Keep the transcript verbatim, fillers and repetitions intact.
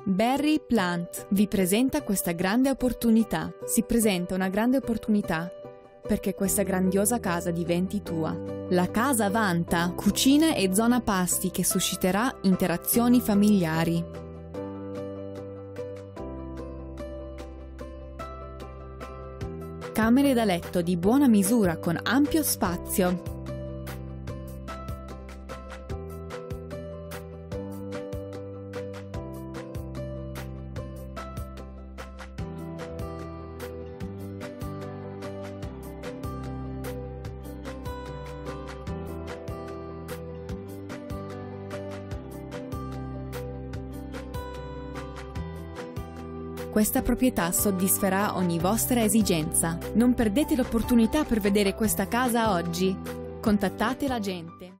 Barry Plant vi presenta questa grande opportunità. Si presenta una grande opportunità perché questa grandiosa casa diventi tua. La casa vanta cucina e zona pasti che susciterà interazioni familiari. Camere da letto di buona misura con ampio spazio. Questa proprietà soddisferà ogni vostra esigenza. Non perdete l'opportunità per vedere questa casa oggi. Contattate l'agente.